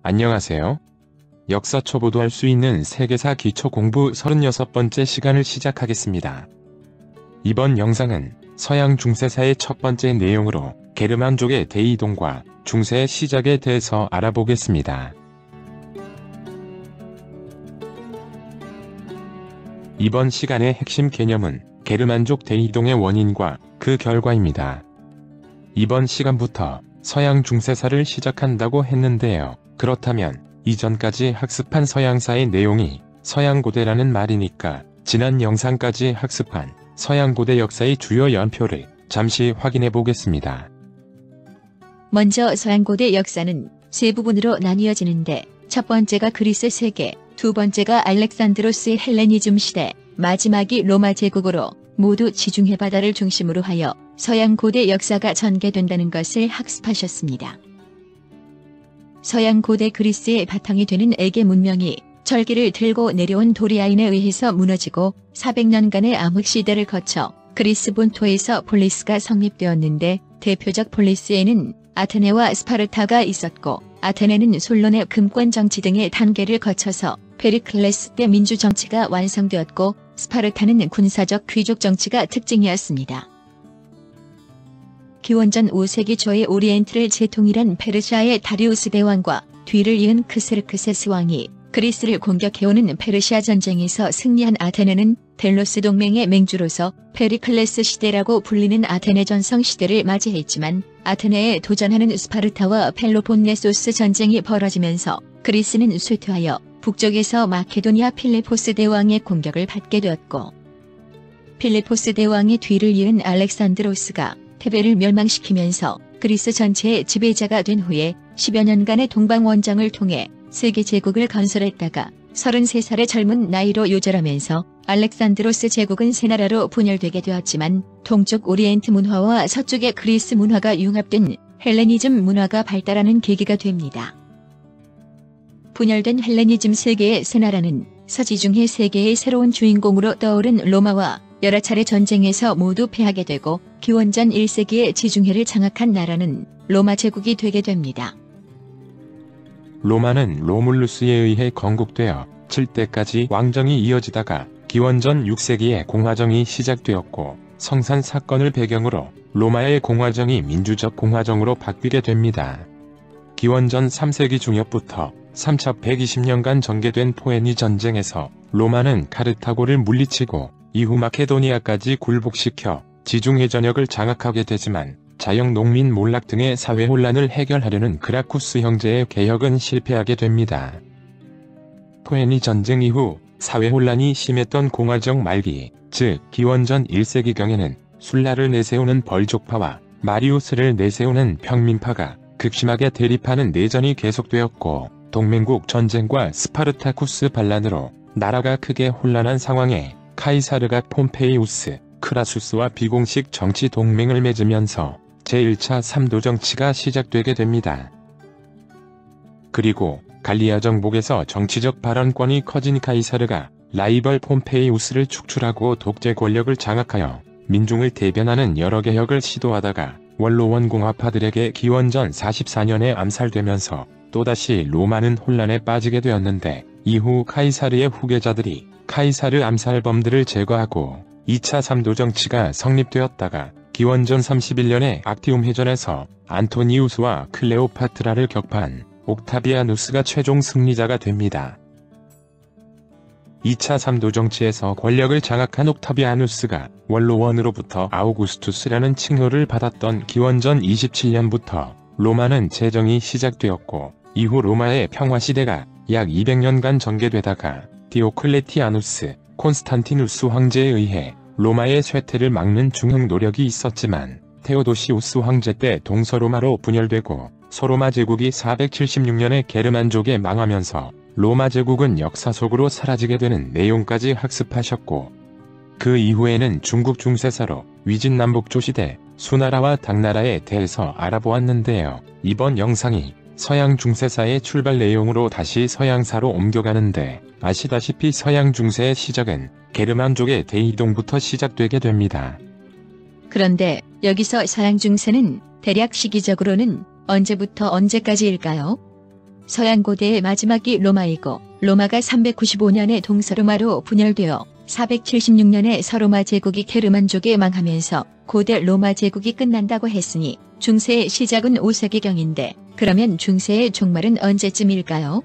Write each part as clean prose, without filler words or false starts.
안녕하세요. 역사 초보도 할 수 있는 세계사 기초 공부 36번째 시간을 시작하겠습니다. 이번 영상은 서양 중세사의 첫 번째 내용으로 게르만족의 대이동과 중세의 시작에 대해서 알아보겠습니다. 이번 시간의 핵심 개념은 게르만족 대이동의 원인과 그 결과입니다. 이번 시간부터 서양 중세사를 시작한다고 했는데요. 그렇다면 이전까지 학습한 서양사의 내용이 서양고대라는 말이니까 지난 영상까지 학습한 서양고대 역사의 주요 연표를 잠시 확인해 보겠습니다. 먼저 서양고대 역사는 세 부분으로 나뉘어지는데 첫 번째가 그리스 세계, 두 번째가 알렉산드로스의 헬레니즘 시대, 마지막이 로마 제국으로 모두 지중해 바다를 중심으로 하여 서양고대 역사가 전개된다는 것을 학습하셨습니다. 서양고대 그리스의 바탕이 되는 에게 문명이 철기를 들고 내려온 도리아인에 의해서 무너지고 400년간의 암흑시대를 거쳐 그리스 본토에서 폴리스가 성립되었는데 대표적 폴리스에는 아테네와 스파르타가 있었고 아테네는 솔론의 금권 정치 등의 단계를 거쳐서 페리클레스 때 민주 정치가 완성되었고 스파르타는 군사적 귀족 정치가 특징이었습니다. 기원전 5세기 초의 오리엔트를 재통일한 페르시아의 다리우스 대왕과 뒤를 이은 크세르크세스 왕이 그리스를 공격해오는 페르시아 전쟁에서 승리한 아테네는 델로스 동맹의 맹주로서 페리클레스 시대라고 불리는 아테네 전성 시대를 맞이했지만 아테네에 도전하는 스파르타와 펠로폰네소스 전쟁이 벌어지면서 그리스는 쇠퇴하여 북쪽에서 마케도니아 필리포스 대왕의 공격을 받게 되었고 필리포스 대왕의 뒤를 이은 알렉산드로스가 테베를 멸망시키면서 그리스 전체의 지배자가 된 후에 10여 년간의 동방원정을 통해 세계 제국을 건설했다가 33살의 젊은 나이로 요절하면서 알렉산드로스 제국은 세 나라로 분열되게 되었지만 동쪽 오리엔트 문화와 서쪽의 그리스 문화가 융합된 헬레니즘 문화가 발달하는 계기가 됩니다. 분열된 헬레니즘 세계의 세 나라는 서지중해 세계의 새로운 주인공으로 떠오른 로마와 여러 차례 전쟁에서 모두 패하게 되고 기원전 1세기에 지중해를 장악한 나라는 로마 제국이 되게 됩니다. 로마는 로물루스에 의해 건국되어 7대까지 왕정이 이어지다가 기원전 6세기에 공화정이 시작되었고 성산 사건을 배경으로 로마의 공화정이 민주적 공화정으로 바뀌게 됩니다. 기원전 3세기 중엽부터 3차 120년간 전개된 포에니 전쟁에서 로마는 카르타고를 물리치고 이후 마케도니아까지 굴복시켜 지중해 전역을 장악하게 되지만 자영 농민 몰락 등의 사회 혼란을 해결하려는 그라쿠스 형제의 개혁은 실패하게 됩니다. 포에니 전쟁 이후 사회 혼란이 심했던 공화정 말기, 즉 기원전 1세기경에는 술라를 내세우는 벌족파와 마리우스를 내세우는 평민파가 극심하게 대립하는 내전이 계속되었고 동맹국 전쟁과 스파르타쿠스 반란으로 나라가 크게 혼란한 상황에 카이사르가 폼페이우스, 크라수스와 비공식 정치 동맹을 맺으면서 제1차 삼도 정치가 시작되게 됩니다. 그리고 갈리아 정복에서 정치적 발언권이 커진 카이사르가 라이벌 폼페이우스를 축출하고 독재 권력을 장악하여 민중을 대변하는 여러 개혁을 시도하다가 원로원 공화파들에게 기원전 44년에 암살되면서 또다시 로마는 혼란에 빠지게 되었는데 이후 카이사르의 후계자들이 카이사르 암살범들을 제거하고 2차 삼도 정치가 성립되었다가 기원전 31년에 악티움 해전에서 안토니우스와 클레오파트라를 격파한 옥타비아누스가 최종 승리자가 됩니다. 2차 삼도 정치에서 권력을 장악한 옥타비아누스가 원로원으로부터 아우구스투스라는 칭호를 받았던 기원전 27년부터 로마는 제정이 시작되었고 이후 로마의 평화시대가 약 200년간 전개되다가 디오클레티아누스, 콘스탄티누스 황제에 의해 로마의 쇠퇴를 막는 중흥 노력이 있었지만 테오도시우스 황제 때 동서로마로 분열되고 소로마 제국이 476년에 게르만족에 망하면서 로마 제국은 역사 속으로 사라지게 되는 내용까지 학습하셨고 그 이후에는 중국 중세사로 위진남북조 시대, 수나라와 당나라에 대해서 알아보았는데요. 이번 영상이 서양 중세사의 출발 내용으로 다시 서양사로 옮겨가는데 아시다시피 서양 중세의 시작은 게르만족의 대이동부터 시작되게 됩니다. 그런데 여기서 서양 중세는 대략 시기적으로는 언제부터 언제까지일까요? 서양고대의 마지막이 로마이고 로마가 395년에 동서로마로 분열되어 476년에 서로마 제국이 게르만족에 망하면서 고대 로마 제국이 끝난다고 했으니 중세의 시작은 5세기경인데 그러면 중세의 종말은 언제쯤일까요?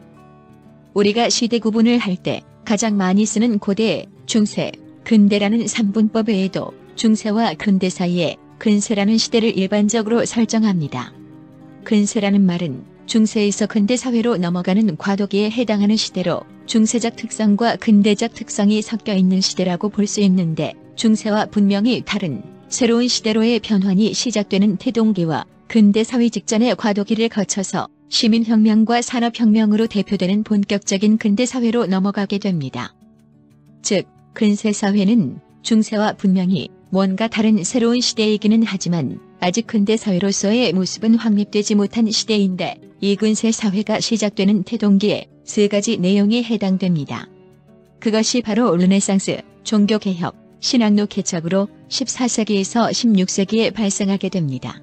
우리가 시대 구분을 할 때 가장 많이 쓰는 고대, 중세, 근대라는 3분법 외에도 중세와 근대 사이에 근세라는 시대를 일반적으로 설정합니다. 근세라는 말은 중세에서 근대 사회로 넘어가는 과도기에 해당하는 시대로 중세적 특성과 근대적 특성이 섞여 있는 시대라고 볼 수 있는데 중세와 분명히 다른 새로운 시대로의 변환이 시작되는 태동기와 근대 사회 직전의 과도기를 거쳐서 시민혁명과 산업혁명으로 대표되는 본격적인 근대 사회로 넘어가게 됩니다. 즉, 근세 사회는 중세와 분명히 뭔가 다른 새로운 시대이기는 하지만 아직 근대 사회로서의 모습은 확립되지 못한 시대인데 이 근세 사회가 시작되는 태동기에 세 가지 내용이 해당됩니다. 그것이 바로 르네상스, 종교개혁, 신학로 개척으로 14세기에서 16세기에 발생하게 됩니다.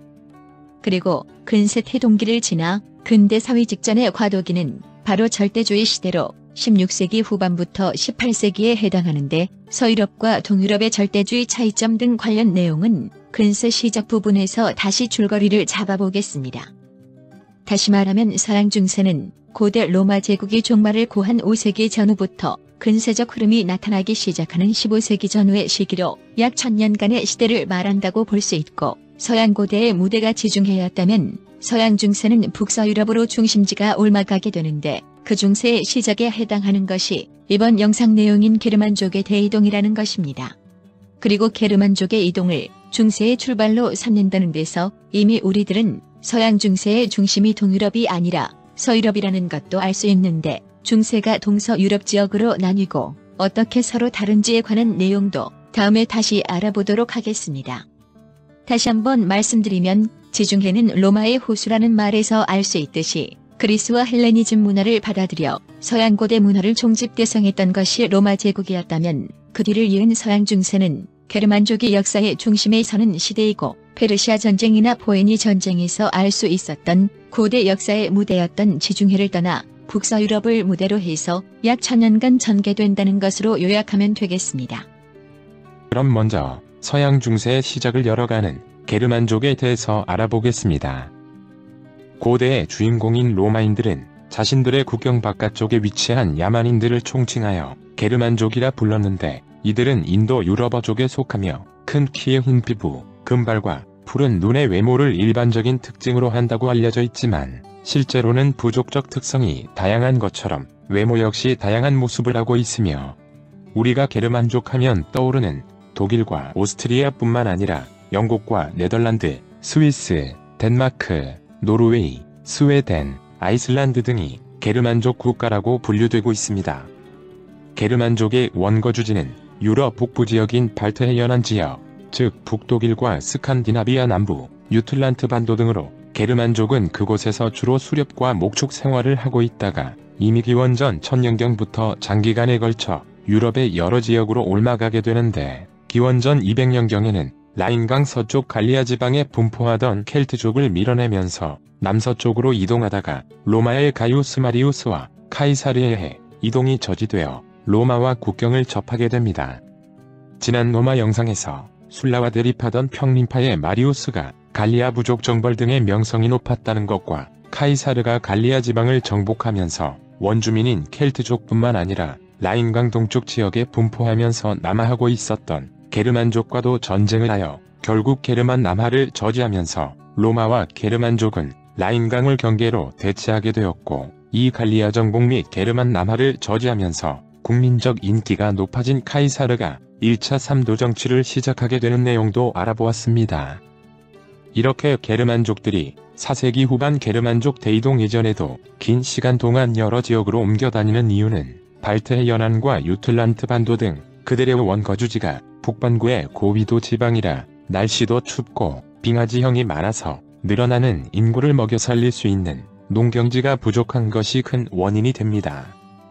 그리고 근세 태동기를 지나 근대 사회 직전의 과도기는 바로 절대주의 시대로 16세기 후반부터 18세기에 해당하는데 서유럽과 동유럽의 절대주의 차이점 등 관련 내용은 근세 시작 부분에서 다시 줄거리를 잡아보겠습니다. 다시 말하면 서양 중세는 고대 로마 제국이 종말을 고한 5세기 전후부터 근세적 흐름이 나타나기 시작하는 15세기 전후의 시기로 약 1000년간의 시대를 말한다고 볼 수 있고 서양 고대의 무대가 지중해였다면 서양 중세는 북서유럽으로 중심지가 옮아가게 되는데 그 중세의 시작에 해당하는 것이 이번 영상 내용인 게르만족의 대이동이라는 것입니다. 그리고 게르만족의 이동을 중세의 출발로 삼는다는 데서 이미 우리들은 서양 중세의 중심이 동유럽이 아니라 서유럽이라는 것도 알 수 있는데 중세가 동서유럽 지역으로 나뉘고 어떻게 서로 다른지에 관한 내용도 다음에 다시 알아보도록 하겠습니다. 다시 한번 말씀드리면 지중해는 로마의 호수라는 말에서 알 수 있듯이 그리스와 헬레니즘 문화를 받아들여 서양 고대 문화를 총집대성했던 것이 로마 제국이었다면 그 뒤를 이은 서양 중세는 게르만족이 역사의 중심에 서는 시대이고 페르시아 전쟁이나 포에니 전쟁에서 알 수 있었던 고대 역사의 무대였던 지중해를 떠나 북서유럽을 무대로 해서 약 1000년간 전개된다는 것으로 요약하면 되겠습니다. 그럼 먼저 서양 중세의 시작을 열어가는 게르만족에 대해서 알아보겠습니다. 고대의 주인공인 로마인들은 자신들의 국경 바깥쪽에 위치한 야만인들을 총칭하여 게르만족이라 불렀는데 이들은 인도 유럽어족에 속하며 큰 키에 흰 피부, 금발과 푸른 눈의 외모를 일반적인 특징으로 한다고 알려져 있지만 실제로는 부족적 특성이 다양한 것처럼 외모 역시 다양한 모습을 하고 있으며 우리가 게르만족 하면 떠오르는 독일과 오스트리아뿐만 아니라 영국과 네덜란드, 스위스, 덴마크, 노르웨이, 스웨덴, 아이슬란드 등이 게르만족 국가라고 분류되고 있습니다. 게르만족의 원거 주지는 유럽 북부 지역인 발트해 연안 지역, 즉 북독일과 스칸디나비아 남부, 유틀란트 반도 등으로 게르만족은 그곳에서 주로 수렵과 목축 생활을 하고 있다가 이미 기원전 1000년경부터 장기간에 걸쳐 유럽의 여러 지역으로 옮아가게 되는데 기원전 200년경에는 라인강 서쪽 갈리아 지방에 분포하던 켈트족을 밀어내면서 남서쪽으로 이동하다가 로마의 가이우스 마리우스와 카이사르에 의해 이동이 저지되어 로마와 국경을 접하게 됩니다. 지난 로마 영상에서 술라와 대립하던 평민파의 마리우스가 갈리아 부족 정벌 등의 명성이 높았다는 것과 카이사르가 갈리아 지방을 정복하면서 원주민인 켈트족뿐만 아니라 라인강 동쪽 지역에 분포하면서 남하하고 있었던 게르만족과도 전쟁을 하여 결국 게르만 남하를 저지하면서 로마와 게르만족은 라인강을 경계로 대치하게 되었고 이 갈리아 정복 및 게르만 남하를 저지하면서 국민적 인기가 높아진 카이사르가 1차 삼도 정치를 시작하게 되는 내용도 알아보았습니다. 이렇게 게르만족들이 4세기 후반 게르만족 대이동 이전에도 긴 시간 동안 여러 지역으로 옮겨 다니는 이유는 발트해 연안과 유틀란트 반도 등 그들의 원거주지가 북반구의 고위도 지방이라 날씨도 춥고 빙하지형이 많아서 늘어나는 인구를 먹여 살릴 수 있는 농경지가 부족한 것이 큰 원인이 됩니다.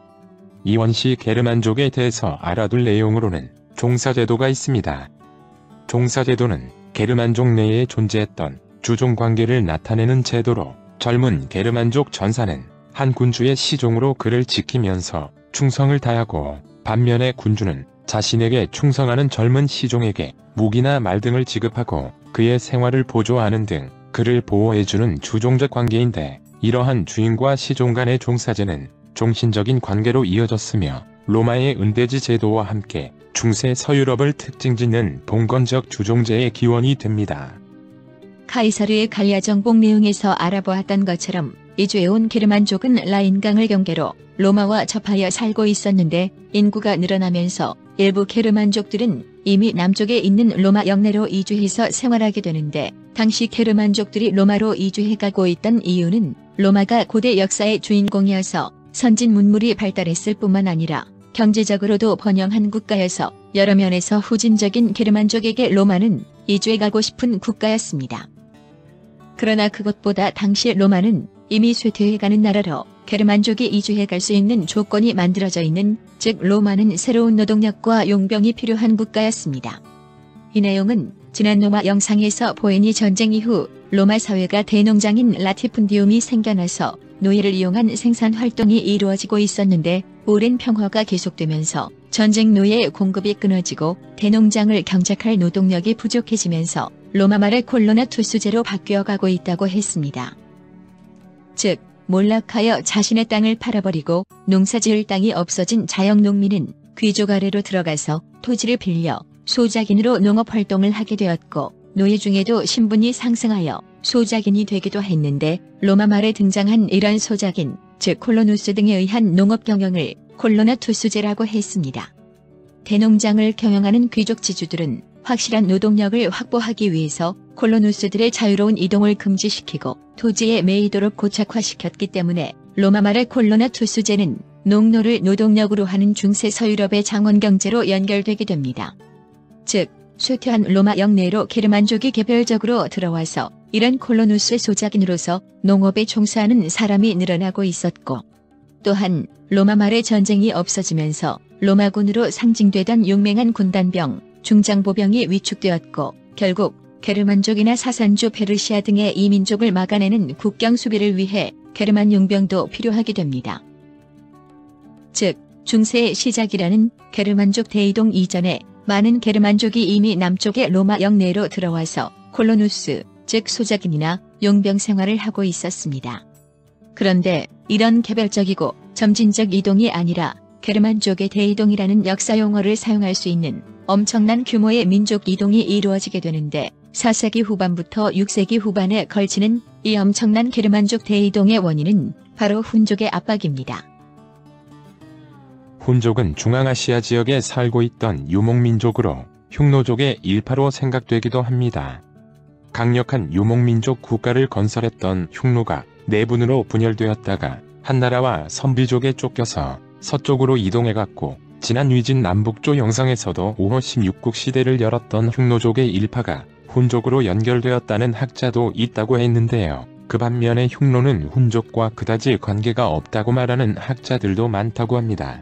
이원시 게르만족에 대해서 알아둘 내용으로는 종사제도가 있습니다. 종사제도는 게르만족 내에 존재했던 주종관계를 나타내는 제도로 젊은 게르만족 전사는 한 군주의 시종으로 그를 지키면서 충성을 다하고, 반면에 군주는 자신에게 충성하는 젊은 시종에게 무기나 말 등을 지급하고 그의 생활을 보조하는 등 그를 보호해주는 주종적 관계인데, 이러한 주인과 시종 간의 종사제는 종신적인 관계로 이어졌으며 로마의 은대지 제도와 함께 중세 서유럽을 특징짓는 봉건적 주종제의 기원이 됩니다. 카이사르의 갈리아 정복 내용에서 알아보았던 것처럼 이주해온 게르만족은 라인강을 경계로 로마와 접하여 살고 있었는데, 인구가 늘어나면서 일부 게르만족들은 이미 남쪽에 있는 로마 영내로 이주해서 생활하게 되는데, 당시 게르만족들이 로마로 이주해가고 있던 이유는 로마가 고대 역사의 주인공이어서 선진 문물이 발달했을 뿐만 아니라 경제적으로도 번영한 국가여서 여러 면에서 후진적인 게르만족에게 로마는 이주해가고 싶은 국가였습니다. 그러나 그것보다 당시 로마는 이미 쇠퇴해가는 나라로 게르만족이 이주해갈 수 있는 조건이 만들어져 있는, 즉 로마는 새로운 노동력과 용병이 필요한 국가였습니다. 이 내용은 지난 로마 영상에서 보이니 전쟁 이후 로마 사회가 대농장인 라티푼디움이 생겨나서 노예를 이용한 생산 활동이 이루어지고 있었는데, 오랜 평화가 계속되면서 전쟁 노예의 공급이 끊어지고 대농장을 경작할 노동력이 부족해지면서 로마 말의 콜로나 투수제로 바뀌어가고 있다고 했습니다. 즉 몰락하여 자신의 땅을 팔아버리고 농사지을 땅이 없어진 자영농민은 귀족 아래로 들어가서 토지를 빌려 소작인으로 농업활동을 하게 되었고, 노예 중에도 신분이 상승하여 소작인이 되기도 했는데, 로마 말에 등장한 이런 소작인, 즉 콜로누스 등에 의한 농업 경영을 콜로나 투수제라고 했습니다. 대농장을 경영하는 귀족 지주들은 확실한 노동력을 확보하기 위해서 콜로누스들의 자유로운 이동을 금지시키고 토지에 매이도록 고착화시켰기 때문에 로마 말의 콜로나 투수제는 농노를 노동력으로 하는 중세 서유럽의 장원 경제로 연결되게 됩니다. 즉 쇠퇴한 로마 영내로 게르만족이 개별적으로 들어와서 이런 콜로누스의 소작인으로서 농업에 종사하는 사람이 늘어나고 있었고, 또한 로마 말의 전쟁이 없어지면서 로마군으로 상징되던 용맹한 군단병, 중장보병이 위축되었고, 결국 게르만족이나 사산주 페르시아 등의 이민족을 막아내는 국경 수비를 위해 게르만 용병도 필요하게 됩니다. 즉 중세의 시작이라는 게르만족 대이동 이전에 많은 게르만족이 이미 남쪽의 로마 영내로 들어와서 콜로누스, 즉 소작인이나 용병 생활을 하고 있었습니다. 그런데 이런 개별적이고 점진적 이동이 아니라 게르만족의 대이동이라는 역사 용어를 사용할 수 있는 엄청난 규모의 민족 이동이 이루어지게 되는데, 4세기 후반부터 6세기 후반에 걸치는 이 엄청난 게르만족 대이동의 원인은 바로 훈족의 압박입니다. 훈족은 중앙아시아 지역에 살고 있던 유목민족으로 흉노족의 일파로 생각되기도 합니다. 강력한 유목민족 국가를 건설했던 흉노가 내분으로 분열되었다가 한나라와 선비족에 쫓겨서 서쪽으로 이동해갔고, 지난 위진 남북조 영상에서도 5호 16국 시대를 열었던 흉노족의 일파가 훈족으로 연결되었다는 학자도 있다고 했는데요. 그 반면에 흉노는 훈족과 그다지 관계가 없다고 말하는 학자들도 많다고 합니다.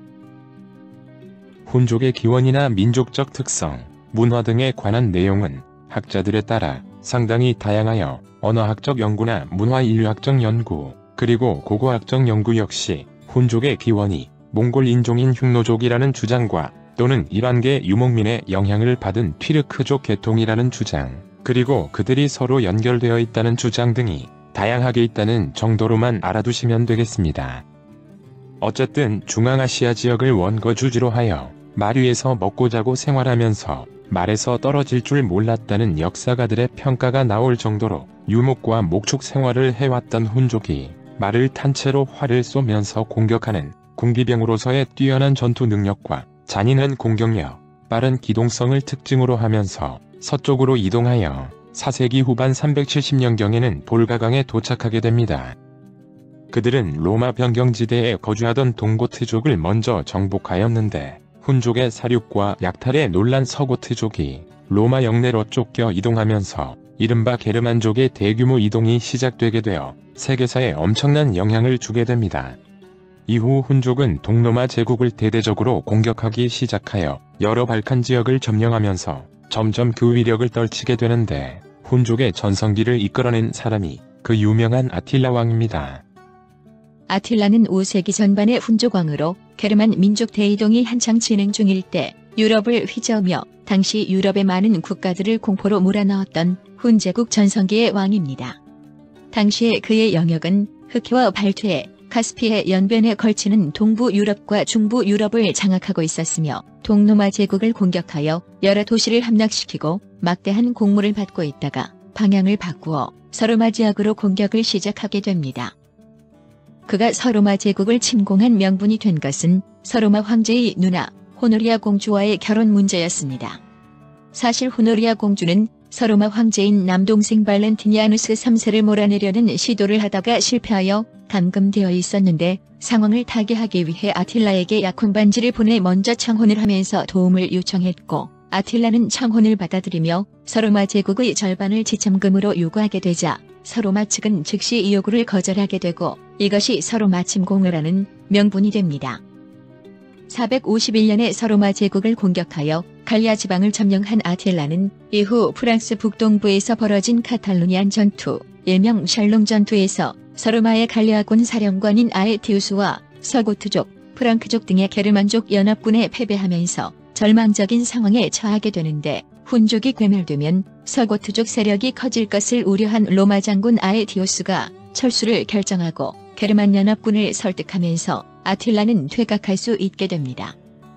훈족의 기원이나 민족적 특성, 문화 등에 관한 내용은 학자들에 따라 상당히 다양하여 언어학적 연구나 문화인류학적 연구, 그리고 고고학적 연구 역시 훈족의 기원이 몽골 인종인 흉노족이라는 주장과 또는 이란계 유목민의 영향을 받은 튀르크족 계통이라는 주장, 그리고 그들이 서로 연결되어 있다는 주장 등이 다양하게 있다는 정도로만 알아두시면 되겠습니다. 어쨌든 중앙아시아 지역을 원거주지로 하여 말 위에서 먹고 자고 생활하면서 말에서 떨어질 줄 몰랐다는 역사가들의 평가가 나올 정도로 유목과 목축 생활을 해왔던 훈족이 말을 탄 채로 활을 쏘면서 공격하는 궁비병으로서의 뛰어난 전투 능력과 잔인한 공격력, 빠른 기동성을 특징으로 하면서 서쪽으로 이동하여 4세기 후반 370년경에는 볼가강에 도착하게 됩니다. 그들은 로마 변경지대에 거주하던 동고트족을 먼저 정복하였는데, 훈족의 사륙과 약탈에 놀란 서고트족이 로마 영내로 쫓겨 이동하면서 이른바 게르만족의 대규모 이동이 시작되게 되어 세계사에 엄청난 영향을 주게 됩니다. 이후 훈족은 동로마 제국을 대대적으로 공격하기 시작하여 여러 발칸 지역을 점령하면서 점점 그 위력을 떨치게 되는데, 훈족의 전성기를 이끌어낸 사람이 그 유명한 아틸라 왕입니다. 아틸라는 5세기 전반의 훈족왕으로 게르만 민족 대이동이 한창 진행 중일 때 유럽을 휘저으며 당시 유럽의 많은 국가들을 공포로 몰아넣었던 훈제국 전성기의 왕입니다. 당시에 그의 영역은 흑해와 발트해, 카스피해 연변에 걸치는 동부 유럽과 중부 유럽을 장악하고 있었으며 동로마 제국을 공격하여 여러 도시를 함락시키고 막대한 공물을 받고 있다가 방향을 바꾸어 서로마 지역으로 공격을 시작하게 됩니다. 그가 서로마 제국을 침공한 명분이 된 것은 서로마 황제의 누나 호노리아 공주와의 결혼 문제였습니다. 사실 호노리아 공주는 서로마 황제인 남동생 발렌티니아누스 3세를 몰아내려는 시도를 하다가 실패하여 감금되어 있었는데 상황을 타개하기 위해 아틸라에게 약혼 반지를 보내 먼저 청혼을 하면서 도움을 요청했고 아틸라는 청혼을 받아들이며 서로마 제국의 절반을 지참금으로 요구하게 되자 서로마 측은 즉시 이 요구를 거절하게 되고 이것이 서로마 침공을 하는 명분이 됩니다. 451년에 서로마 제국을 공격하여 갈리아 지방을 점령한 아틸라는 이후 프랑스 북동부에서 벌어진 카탈루니안 전투, 일명 샬롱 전투에서 서로마의 갈리아군 사령관인 아에티우스와 서고트족, 프랑크족 등의 게르만족 연합군에 패배하면서 절망적인 상황에 처하게 되는데 훈족이 괴멸되면 서고트족 세력이 커질 것을 우려한 로마 장군 아에티우스가 철수를 결정하고 게르만 연합군을 설득하면서 아틸라는 퇴각할 수 있게 됩니다.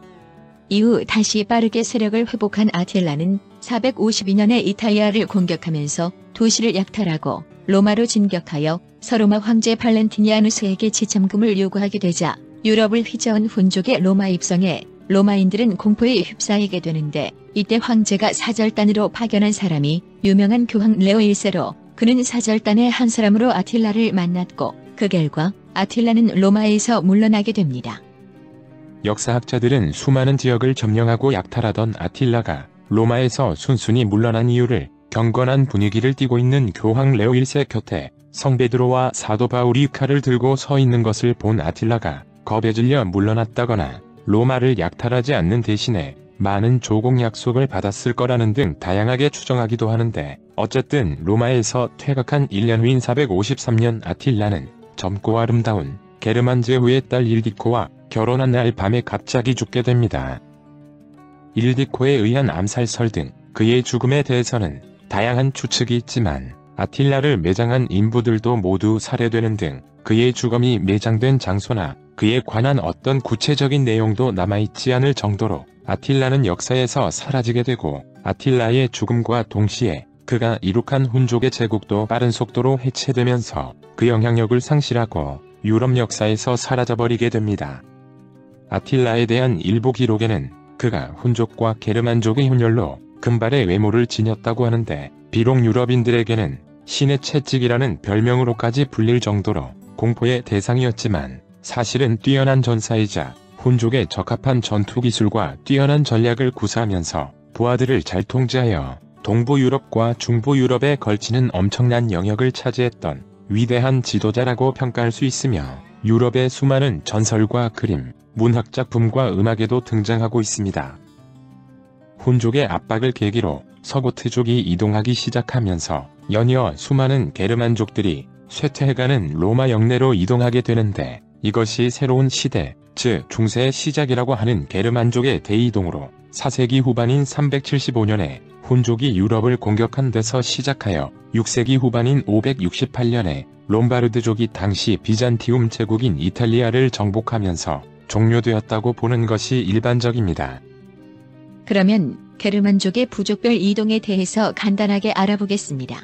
이후 다시 빠르게 세력을 회복한 아틸라는 452년에 이탈리아를 공격하면서 도시를 약탈하고 로마로 진격하여 서로마 황제 발렌티니아누스에게 지참금을 요구하게 되자 유럽을 휘저은 훈족의 로마 입성에 로마인들은 공포에 휩싸이게 되는데 이때 황제가 사절단으로 파견한 사람이 유명한 교황 레오 1세로 그는 사절단의 한 사람으로 아틸라를 만났고 그 결과 아틸라는 로마에서 물러나게 됩니다. 역사학자들은 수많은 지역을 점령하고 약탈하던 아틸라가 로마에서 순순히 물러난 이유를 경건한 분위기를 띠고 있는 교황 레오 1세 곁에 성 베드로와 사도 바울이 칼을 들고 서 있는 것을 본 아틸라가 겁에 질려 물러났다거나 로마를 약탈하지 않는 대신에 많은 조공 약속을 받았을 거라는 등 다양하게 추정하기도 하는데 어쨌든 로마에서 퇴각한 1년 후인 453년 아틸라는 젊고 아름다운 게르만 제후의 딸 일디코와 결혼한 날 밤에 갑자기 죽게 됩니다. 일디코에 의한 암살설 등 그의 죽음에 대해서는 다양한 추측이 있지만 아틸라를 매장한 인부들도 모두 살해되는 등 그의 죽음이 매장된 장소나 그에 관한 어떤 구체적인 내용도 남아있지 않을 정도로 아틸라는 역사에서 사라지게 되고 아틸라의 죽음과 동시에 그가 이룩한 훈족의 제국도 빠른 속도로 해체되면서 그 영향력을 상실하고 유럽 역사에서 사라져버리게 됩니다. 아틸라에 대한 일부 기록에는 그가 훈족과 게르만족의 혼혈로 금발의 외모를 지녔다고 하는데 비록 유럽인들에게는 신의 채찍이라는 별명으로까지 불릴 정도로 공포의 대상이었지만 사실은 뛰어난 전사이자 훈족에 적합한 전투기술과 뛰어난 전략을 구사하면서 부하들을 잘 통제하여 동부 유럽과 중부 유럽에 걸치는 엄청난 영역을 차지했던 위대한 지도자라고 평가할 수 있으며 유럽의 수많은 전설과 그림, 문학작품과 음악에도 등장하고 있습니다. 훈족의 압박을 계기로 서고트족이 이동하기 시작하면서 연이어 수많은 게르만족들이 쇠퇴해가는 로마 영내로 이동하게 되는데 이것이 새로운 시대, 즉 중세의 시작이라고 하는 게르만족의 대이동으로 4세기 후반인 375년에 훈족이 유럽을 공격한 데서 시작하여 6세기 후반인 568년에 롬바르드족이 당시 비잔티움 제국인 이탈리아를 정복하면서 종료되었다고 보는 것이 일반적입니다. 그러면 게르만족의 부족별 이동에 대해서 간단하게 알아보겠습니다.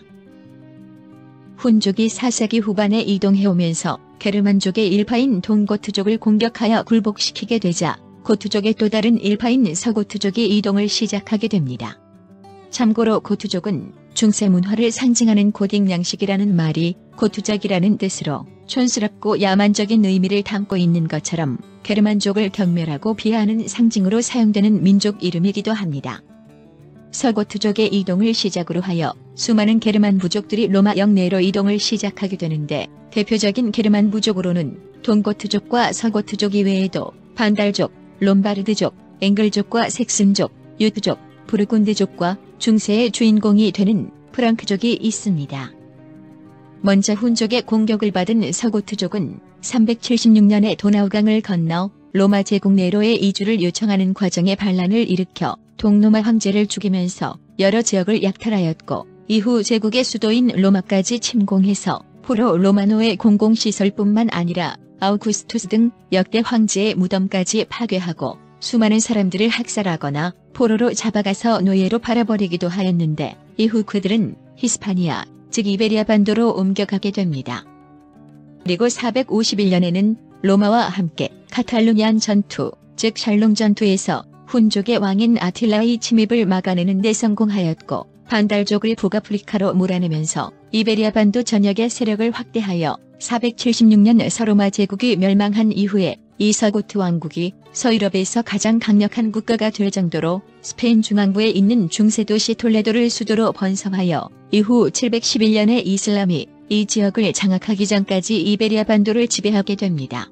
훈족이 4세기 후반에 이동해오면서 게르만족의 일파인 동고트족을 공격하여 굴복시키게 되자 고트족의 또 다른 일파인 서고트족이 이동을 시작하게 됩니다. 참고로 고트족은 중세 문화를 상징하는 고딕 양식이라는 말이 고투작이라는 뜻으로 촌스럽고 야만적인 의미를 담고 있는 것처럼 게르만족을 경멸하고 비하하는 상징으로 사용되는 민족 이름이기도 합니다. 서고트족의 이동을 시작으로 하여 수많은 게르만 부족들이 로마 영내로 이동을 시작하게 되는데 대표적인 게르만 부족으로는 동고트족과 서고트족 이외에도 반달족, 롬바르드족, 앵글족과 색슨족, 유트족, 부르군드족과 중세의 주인공이 되는 프랑크족이 있습니다. 먼저 훈족의 공격을 받은 서고트족은 376년에 도나우강을 건너 로마 제국 네로의 이주를 요청하는 과정에 반란을 일으켜 동로마 황제를 죽이면서 여러 지역을 약탈하였고, 이후 제국의 수도인 로마까지 침공해서 포로 로마노의 공공시설뿐만 아니라 아우구스투스 등 역대 황제의 무덤까지 파괴하고 수많은 사람들을 학살하거나 포로로 잡아가서 노예로 팔아버리기도 하였는데, 이후 그들은 히스파니아, 즉 이베리아 반도로 옮겨가게 됩니다. 그리고 451년에는 로마와 함께 카탈루니안 전투, 즉 샬롱 전투에서 훈족의 왕인 아틸라의 침입을 막아내는 데 성공하였고, 반달족을 북아프리카로 몰아내면서 이베리아 반도 전역의 세력을 확대하여 476년 서로마 제국이 멸망한 이후에 이 서고트 왕국이 서유럽에서 가장 강력한 국가가 될 정도로 스페인 중앙부에 있는 중세도시 톨레도를 수도로 번성하여 이후 711년에 이슬람이 이 지역을 장악하기 전까지 이베리아 반도를 지배하게 됩니다.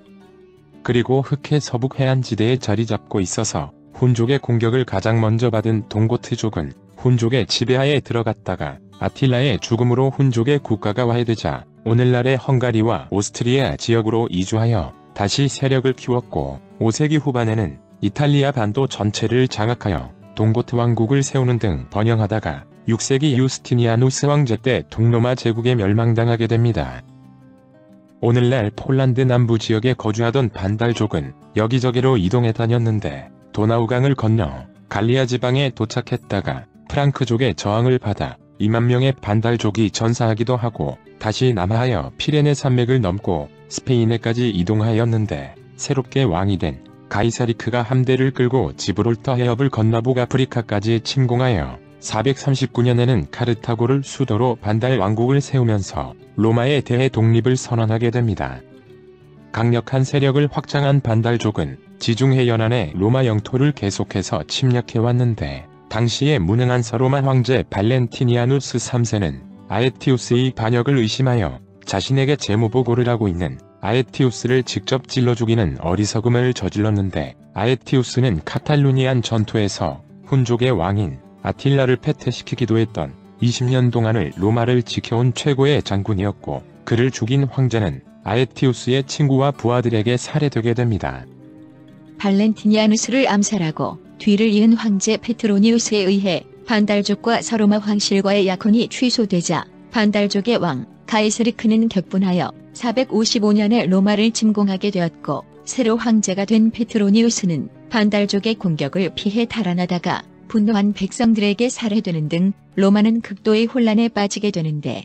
그리고 흑해 서북 해안지대에 자리 잡고 있어서 훈족의 공격을 가장 먼저 받은 동고트족은 훈족의 지배하에 들어갔다가 아틸라의 죽음으로 훈족의 국가가 와해되자 오늘날의 헝가리와 오스트리아 지역으로 이주하여 다시 세력을 키웠고, 5세기 후반에는 이탈리아 반도 전체를 장악하여 동고트 왕국을 세우는 등 번영하다가 6세기 유스티니아누스 황제 때 동로마 제국에 멸망당하게 됩니다. 오늘날 폴란드 남부 지역에 거주하던 반달족은 여기저기로 이동해 다녔는데, 도나우강을 건너 갈리아 지방에 도착했다가 프랑크족의 저항을 받아 2만 명의 반달족이 전사하기도 하고, 다시 남하하여 피레네 산맥을 넘고 스페인에까지 이동하였는데, 새롭게 왕이 된 가이사리크가 함대를 끌고 지브롤터 해협을 건너 북아프리카까지 침공하여 439년에는 카르타고를 수도로 반달 왕국을 세우면서 로마에 대해 독립을 선언하게 됩니다. 강력한 세력을 확장한 반달족은 지중해 연안의 로마 영토를 계속해서 침략해왔는데, 당시에 무능한 서로마 황제 발렌티니아누스 3세는 아에티우스의 반역을 의심하여 자신에게 재무보고를 하고 있는 아에티우스를 직접 찔러 죽이는 어리석음을 저질렀는데, 아에티우스는 카탈루니안 전투에서 훈족의 왕인 아틸라를 패퇴시키기도 했던 20년 동안을 로마를 지켜온 최고의 장군이었고, 그를 죽인 황제는 아에티우스의 친구와 부하들에게 살해되게 됩니다. 발렌티니아누스를 암살하고 뒤를 이은 황제 페트로니우스에 의해 반달족과 서로마 황실과의 약혼이 취소되자 반달족의 왕 가이사리크는 격분하여 455년에 로마를 침공하게 되었고, 새로 황제가 된 페트로니우스는 반달족의 공격을 피해 달아나다가 분노한 백성들에게 살해되는 등 로마는 극도의 혼란에 빠지게 되는데,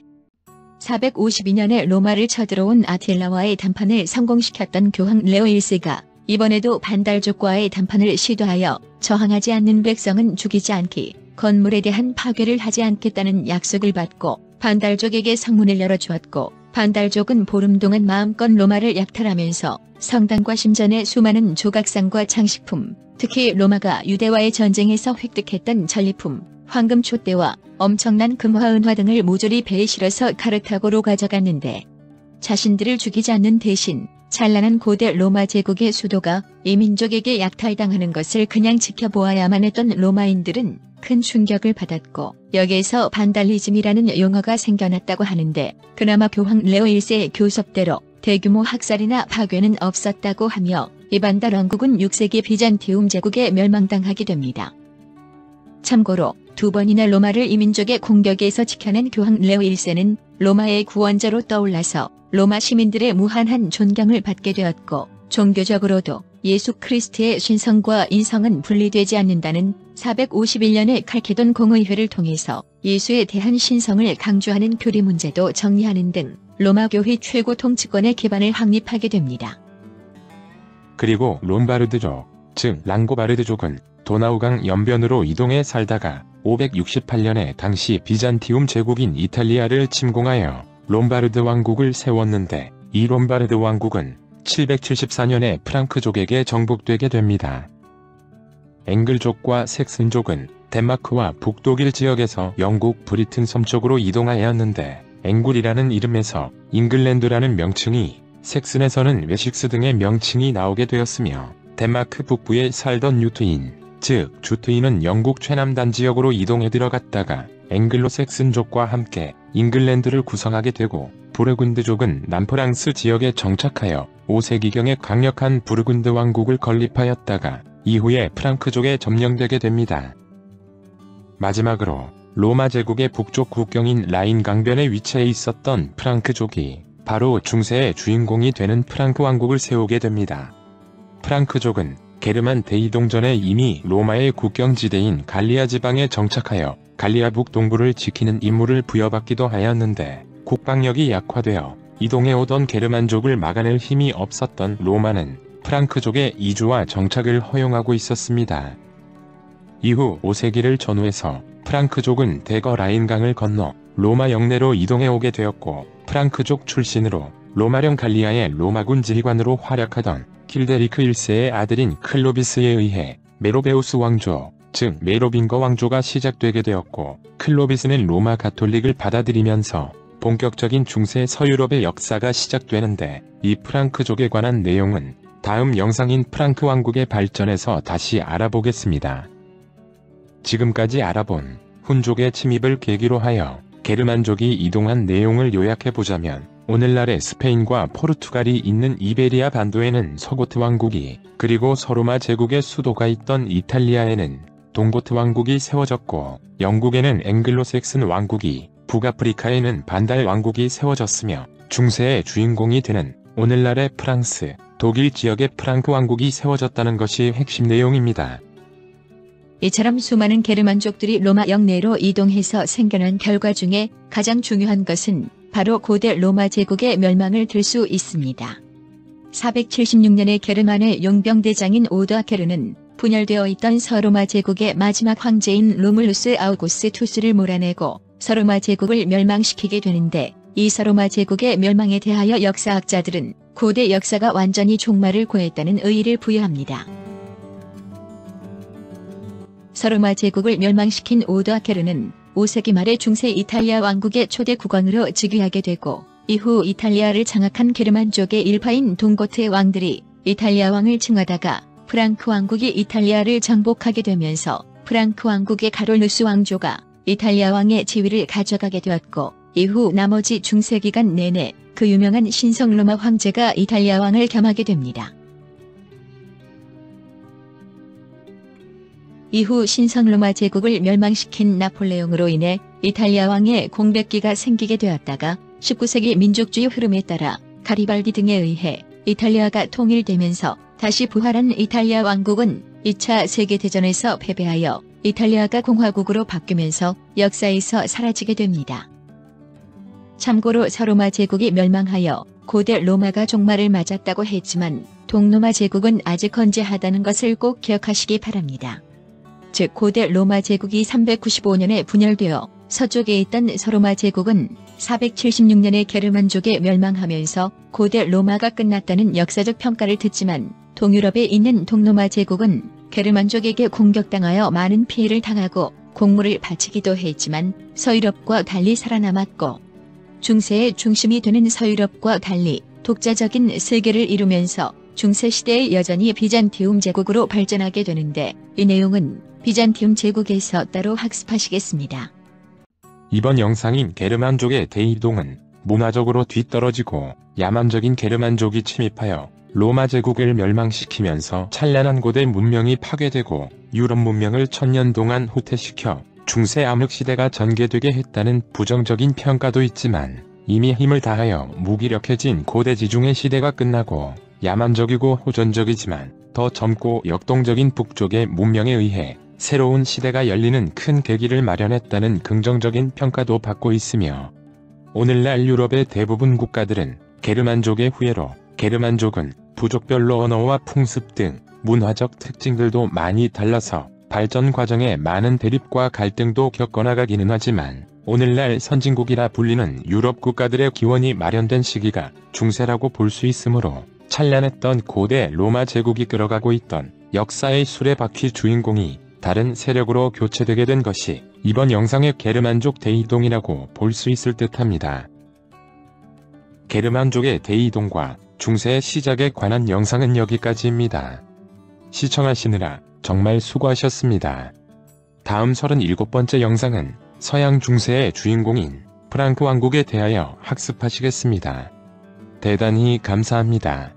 452년에 로마를 쳐들어온 아틸라와의談판을 성공시켰던 교황 레오 1세가 이번에도 반달족과의談판을 시도하여 저항하지 않는 백성은 죽이지 않기, 건물에 대한 파괴를 하지 않겠다는 약속을 받고 반달족에게 성문을 열어주었고, 반달족은 보름 동안 마음껏 로마를 약탈하면서 성당과 신전의 수많은 조각상과 장식품, 특히 로마가 유대와의 전쟁에서 획득했던 전리품, 황금 촛대와 엄청난 금화 은화 등을 모조리 배에 실어서 카르타고로 가져갔는데, 자신들을 죽이지 않는 대신 찬란한 고대 로마 제국의 수도가 이민족에게 약탈당하는 것을 그냥 지켜보아야만 했던 로마인들은 큰 충격을 받았고, 여기에서 반달리즘이라는 용어가 생겨났다고 하는데, 그나마 교황 레오 1세의 교섭대로 대규모 학살이나 파괴는 없었다고 하며, 이 반달 왕국은 6세기 비잔티움 제국에 멸망당하게 됩니다. 참고로 두 번이나 로마를 이민족의 공격에서 지켜낸 교황 레오 1세는 로마의 구원자로 떠올라서 로마 시민들의 무한한 존경을 받게 되었고, 종교적으로도 예수 크리스트의 신성과 인성은 분리되지 않는다는 451년의 칼케돈 공의회를 통해서 예수에 대한 신성을 강조하는 교리 문제도 정리하는 등 로마 교회 최고 통치권의 기반을 확립하게 됩니다. 그리고 롬바르드족, 즉 랑고바르드족은 도나우강 연변으로 이동해 살다가 568년에 당시 비잔티움 제국인 이탈리아를 침공하여 롬바르드 왕국을 세웠는데, 이 롬바르드 왕국은 774년에 프랑크족에게 정복되게 됩니다. 앵글족과 색슨족은 덴마크와 북독일 지역에서 영국 브리튼 섬 쪽으로 이동하였는데, 앵굴이라는 이름에서 잉글랜드라는 명칭이, 색슨에서는 웨식스 등의 명칭이 나오게 되었으며, 덴마크 북부에 살던 유트인, 즉 주트인은 영국 최남단 지역으로 이동해 들어갔다가 앵글로 색슨족과 함께 잉글랜드를 구성하게 되고 부르군드족은 남프랑스 지역에 정착하여 5세기경에 강력한 부르군드 왕국을 건립하였다가 이후에 프랑크족에 점령되게 됩니다. 마지막으로 로마 제국의 북쪽 국경인 라인 강변에 위치해 있었던 프랑크족이 바로 중세의 주인공이 되는 프랑크 왕국을 세우게 됩니다. 프랑크족은 게르만 대이동 전에 이미 로마의 국경지대인 갈리아 지방에 정착하여 갈리아 북동부를 지키는 임무를 부여받기도 하였는데 국방력이 약화되어 이동해 오던 게르만족을 막아낼 힘이 없었던 로마는 프랑크족의 이주와 정착을 허용하고 있었습니다. 이후 5세기를 전후해서 프랑크족은 대거 라인강을 건너 로마 영내로 이동해 오게 되었고 프랑크족 출신으로 로마령 갈리아의 로마군 지휘관으로 활약하던 킬데리크 1세의 아들인 클로비스에 의해 메로베우스 왕조, 즉 메로빙거 왕조가 시작되게 되었고 클로비스는 로마 가톨릭을 받아들이면서 본격적인 중세 서유럽의 역사가 시작되는데 이 프랑크족에 관한 내용은 다음 영상인 프랑크 왕국의 발전에서 다시 알아보겠습니다. 지금까지 알아본 훈족의 침입을 계기로 하여 게르만족이 이동한 내용을 요약해보자면 오늘날의 스페인과 포르투갈이 있는 이베리아 반도에는 서고트 왕국이 그리고 서로마 제국의 수도가 있던 이탈리아에는 동고트 왕국이 세워졌고 영국에는 앵글로색슨 왕국이 북아프리카에는 반달 왕국이 세워졌으며 중세의 주인공이 되는 오늘날의 프랑스, 독일 지역의 프랑크 왕국이 세워졌다는 것이 핵심 내용입니다. 이처럼 수많은 게르만족들이 로마 영내로 이동해서 생겨난 결과 중에 가장 중요한 것은 바로 고대 로마 제국의 멸망을 들 수 있습니다. 476년에 게르만의 용병대장인 오도아케르는 분열되어 있던 서로마 제국의 마지막 황제인 로물루스 아우구스투스를 몰아내고 서로마 제국을 멸망시키게 되는데 이 서로마 제국의 멸망에 대하여 역사학자들은 고대 역사가 완전히 종말을 고했다는 의의를 부여합니다. 서로마 제국을 멸망시킨 오도아케르는 5세기 말에 중세 이탈리아 왕국의 초대 국왕으로 즉위하게 되고 이후 이탈리아를 장악한 게르만족의 일파인 동고트의 왕들이 이탈리아 왕을 칭하다가 프랑크 왕국이 이탈리아를 정복하게 되면서 프랑크 왕국의 카롤루스 왕조가 이탈리아 왕의 지위를 가져가게 되었고 이후 나머지 중세 기간 내내 그 유명한 신성 로마 황제가 이탈리아 왕을 겸하게 됩니다. 이후 신성 로마 제국을 멸망시킨 나폴레옹으로 인해 이탈리아 왕의 공백기가 생기게 되었다가 19세기 민족주의 흐름에 따라 가리발디 등에 의해 이탈리아가 통일되면서 다시 부활한 이탈리아 왕국은 2차 세계대전에서 패배하여 이탈리아가 공화국으로 바뀌면서 역사에서 사라지게 됩니다. 참고로 서로마 제국이 멸망하여 고대 로마가 종말을 맞았다고 했지만 동로마 제국은 아직 건재하다는 것을 꼭 기억하시기 바랍니다. 즉 고대 로마 제국이 395년에 분열되어 서쪽에 있던 서로마 제국은 476년에 게르만족에 멸망하면서 고대 로마가 끝났다는 역사적 평가를 듣지만 동유럽에 있는 동로마 제국은 게르만족에게 공격당하여 많은 피해를 당하고 공물을 바치기도 했지만 서유럽과 달리 살아남았고 중세의 중심이 되는 서유럽과 달리 독자적인 세계를 이루면서 중세시대에 여전히 비잔티움 제국으로 발전하게 되는데 이 내용은 비잔티움 제국에서 따로 학습하시겠습니다. 이번 영상인 게르만족의 대이동은 문화적으로 뒤떨어지고 야만적인 게르만족이 침입하여 로마 제국을 멸망시키면서 찬란한 고대 문명이 파괴되고 유럽 문명을 1000년 동안 후퇴시켜 중세 암흑시대가 전개되게 했다는 부정적인 평가도 있지만 이미 힘을 다하여 무기력해진 고대 지중해 시대가 끝나고 야만적이고 호전적이지만 더 젊고 역동적인 북쪽의 문명에 의해 새로운 시대가 열리는 큰 계기를 마련했다는 긍정적인 평가도 받고 있으며 오늘날 유럽의 대부분 국가들은 게르만족의 후예로 게르만족은 부족별로 언어와 풍습 등 문화적 특징들도 많이 달라서 발전 과정에 많은 대립과 갈등도 겪어나가기는 하지만 오늘날 선진국이라 불리는 유럽 국가들의 기원이 마련된 시기가 중세라고 볼 수 있으므로 찬란했던 고대 로마 제국이 끌어가고 있던 역사의 수레바퀴 주인공이 다른 세력으로 교체되게 된 것이 이번 영상의 게르만족 대이동이라고 볼 수 있을 듯합니다. 게르만족의 대이동과 중세의 시작에 관한 영상은 여기까지입니다. 시청하시느라 정말 수고하셨습니다. 다음 37번째 영상은 서양 중세의 주인공인 프랑크 왕국에 대하여 학습하시겠습니다. 대단히 감사합니다.